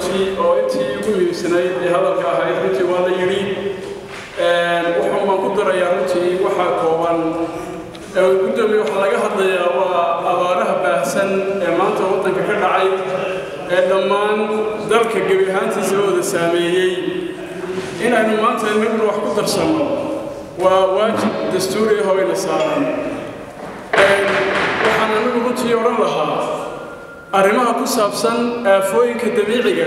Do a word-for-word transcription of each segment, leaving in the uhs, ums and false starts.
runtii oo intii ugu miibsanayd ee hadalka ahayd runtii waa la yidhi waxaan baan ku darayaa runtii waxaa kooban gudoomiye waxaa laga hadlayaa waa abaaraha baahsan ee maanta waddanka ka dhacay ee dhammaan dalka gebi ahaantiisa wada saameeyey in aynu maanta inaguna wax ku darsanno waa waajib dastuuri ah oo ina saaran waxaan anigu runtii odhan lahaa arrimaha ku saabsan aafooyinka dabiiciga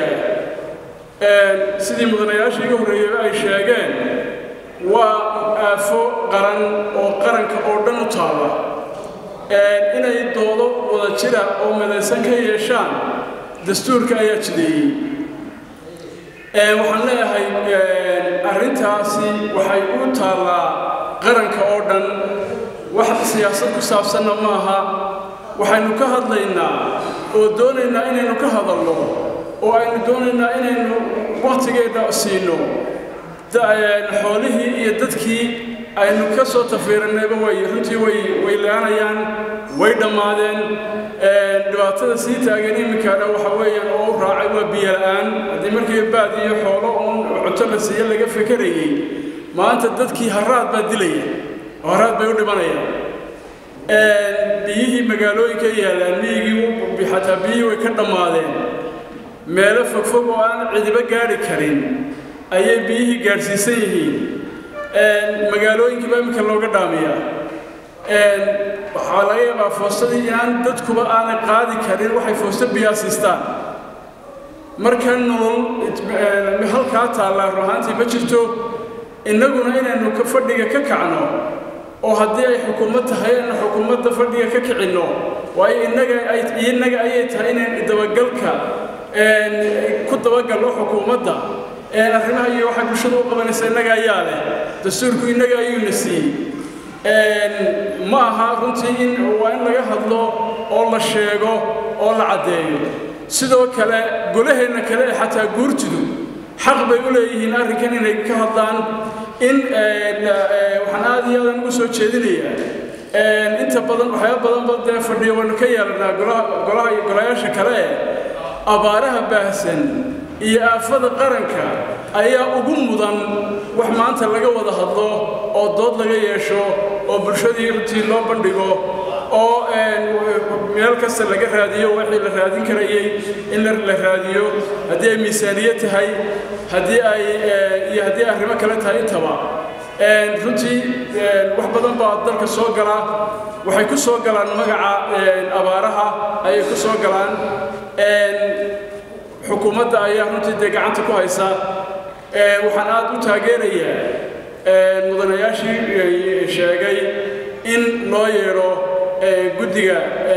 ah sidii mudanayaashii iga horreeyay ay sheegeen waa aafo qaran oo qaranka oo dhan u taala inay doodo wada jira oo midaysan ka yeeshaan dastuurka ayaa jideeyey waxaan leeyahay arrintaasi waxay u taallaa qaranka oo dhan wax siyaasad ku saabsanna maaha waxaynu ka hadlaynaa oo doonaynaa inaynu ka hadalno oo aynu doonaynaa inaynu waqtigeeda siino xoolihii iyo dadkii aynu ka soo tafiiranayba way runtii way way laanayaan way dhammaadeen dhibaatada sii taagan iminkaana waxa weeyaan oo u raacay waa biyo la'aan haddii markii baad iyo xoolo uun cunto la siiya laga fekerayey maanta dadkii haraad baa dilaya oo haraad bay u dhimanayaan biyihii magaalooyinka yaalaan miyigii xataa biyihii way ka dhammaadeen meelo fogfog oo aan cidiba gaari karin ayay biyihii gaadhsiisan yihiin magaalooyinkii baa iminka looga dhaamiyaa waxaa laga yaabaa foostadii inaan dadkuba aanay qaadi karin waxay foosto biyaa siistaan marka nolol halkaa taallaa ruhaantii ma jirto innaguna inaynu ka fadhiga ka kacno oo haddii ay xukuumad tahay aynu xukuumadda fadhiga ka kicinno waayo innaga ay innaga ayay tahay inaynu dabagalka ku dabagalno xukuumadda arrimaha iyo waxay bulshada u qabanaysa innaga ayaa leh dastuurku innaga ayuuna siiyey ma aha runtii in waa in laga hadlo oo la sheego oo la caddeeyo sidoo kale golaheenna kale ee xataa guurtidu xaq bay u leeyihiin arrinkan inay ka hadlaan in waxaan aad iyo aadan ugu soo jeedinayaa inta badan waxyaaba badanba dee fadhiyo waynu ka yeelanaa golaha iyo golayaasha kale ee abaaraha baahsan iyo aafada qaranka ayaa ugu mudan wax maanta laga wada hadlo oo dood laga yeesho oo bulshadii runtii loo bandhigo oo meel kasta laga raadiyo wixii la raadin karayay in la raadiyo haddii ay miisaaniyad tahay haddii ay iyo haddii arrimo kale tahay intaba runtii wax badan baa dalka soo gala waxay ku soo galaan magaca abaaraha ayay ku soo galaan xukuumadda ayaa runtii dee gacanta ku haysa waxaan aad u taageerayaa mudanayaashii sheegay in loo yeedho guddiga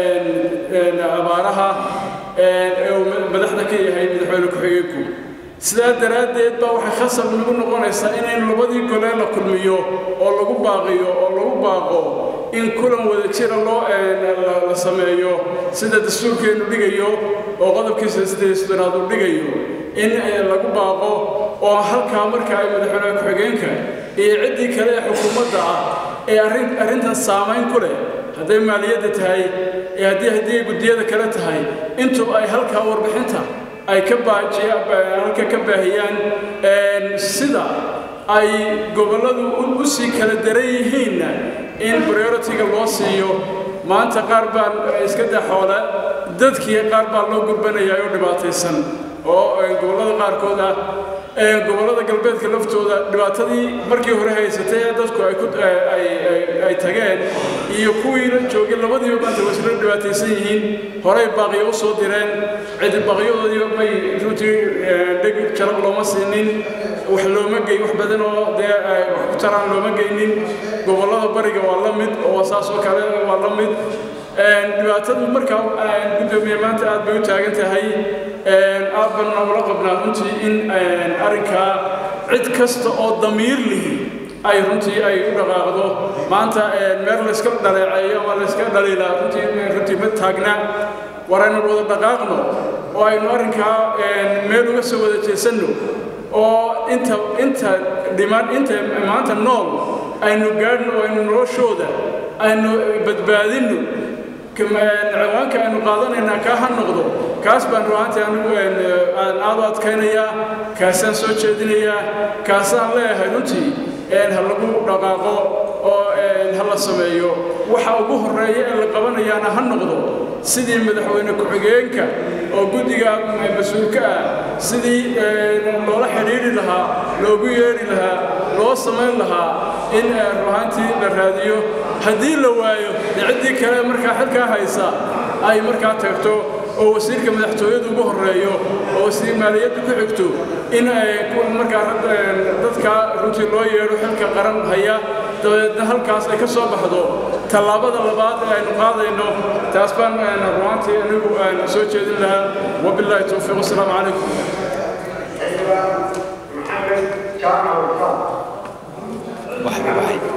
abaaraha madaxda ka yahay madaxweyne ku-xigeenku sidaa daraaddeed baa waxay khasab nagu noqonaysaa inaynu labadii gole la kulmiyo oo lagu baaqiyo oo lagu baaqo in kulan wada jira loo la sameeyo sida dastuurkeennu dhigayo oo qodobkiisa siddeed soddonaad uu dhigayo in lagu baaqo oo halkaa marka ay madaxweyne ku-xigeenka iyo ciddii kale ee xukuumadda ah ee arrin arrintan saamayn ku leh hadday maaliyadda tahay ee haddii haddii guddiyada kale tahay intuu ay halkaa warbixinta ay ka baajiyaan halka ka baahiyaan sida ay gobolladu u sii kala daran yihiinna in priority-ga loo siiyo maanta qaar baa iska daxoola dadkii qaar baa loo gurbanayaa oo dhibaataysan oo gobollada qaarkood ah gobollada galbeedka laftooda dhibaatadii markii hore haysatay ee dadku ay ku ay tageen iyo kuwii la joogay labadiiba maanta way isla dhibaataysan yihiin horey baaqiyo u soo direen cidi baaqyadoodii may runtii dheg jarab looma siinin wax looma geyn wax badan oo dee wax ku taraan looma geynin gobollada bariga waa la mid oo saas oo kale waa la mid dhibaatadu markaa gudoomiye maanta aad bay u taagan tahay aad baan ula qabnaa runtii in arrinkaa cid kasta oo damiir lihi ay runtii ay u dhaqaaqdo maanta meel la iska dhaleeceeyo ama la iska dhaliilaa runtii runtii ma taagna war aynu wada dhaqaaqno oo aynu arrinkaa meel uga soo wada jeesanno oo inta inta dhiman inta maanta nool aynu gaadhno oo aynu noloshooda aynu badbaadinno ciwaanka aynu qaadanaynaa kaa ha noqdo kaas baan ruhaantii anigu aad u adkaynaya kaasaan soo jeedinaya kaasaan leeyahay runtii ha lagu dhaqaaqo oo ha la sameeyo waxa ugu horeeya ee la qabanayaana ha noqdo sidii madaxweyne ku-xigeenka oo guddiga mas-uulka ah sidii loola xidhiidhi lahaa loogu yeedhi lahaa loo samayn lahaa in ruhaantii la raadiyo haddii la waayo ciddii kale markaa xilkaa haysa ay markaa tagto oo wasiirka madaxtooyadu ugu horeeyo oo wasiir maaliyaddu ku xigto in markaa dadka runtii loo yeedho xilka qaran haya dabeedna halkaas ay ka soo baxdo tallaabada labaad ee aynu qaadayno taas baan ruhaantii anigu aan soo jeedin lahaa wabilaahi towfiiq wasalaamu calaykum محمد جامع الفاضل